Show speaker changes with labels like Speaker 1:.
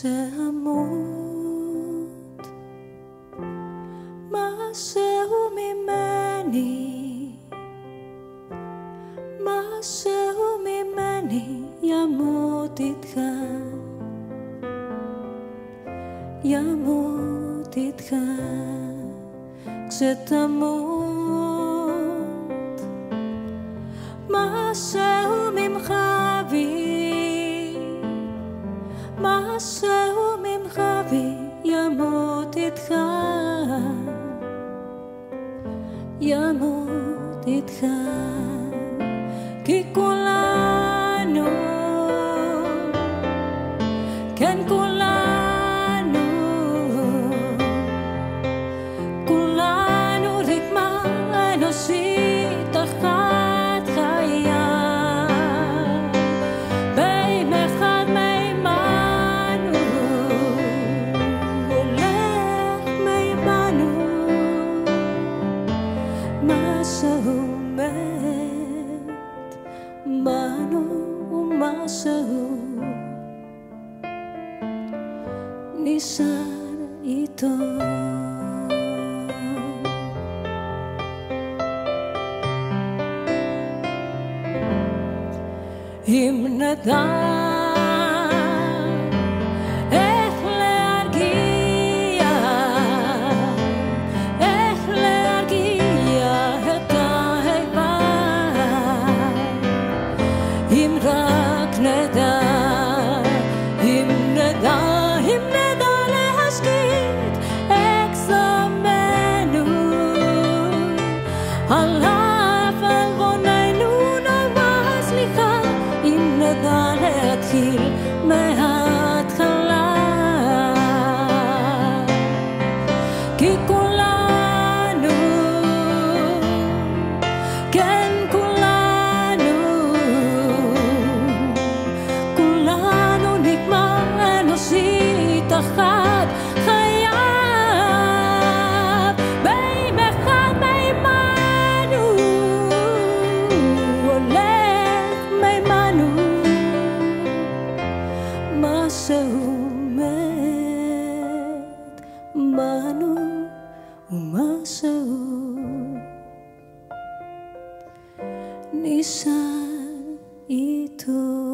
Speaker 1: שאמות משהו ממני, משהו ממני ימות איתך, ימות איתך כשתמות. משהו ממך בי, משהו ממך בי ימות איתך, ימות איתך, כי כולנו, כן כולנו, כולנו רקמה אנושית אחת חיה, בין אחד מימנו, הולך מימנו, משהו מת בנו ומשהו נשאר איתו. אם נדע איך להרגיע, איך להרגיע את האיבה, אם רק נדע, אם נדע, אם נדע להשקיט את זמננו על אף עווננו, נאמר סליחה, אם נדע להתחיל מההתחלה, כי כולנו, כן כולנו, כולנו נקמה אנושית אחת חייו, בין אחד מימנו, הולך מימנו, משהו מת בנו ומשהו נשאר איתו.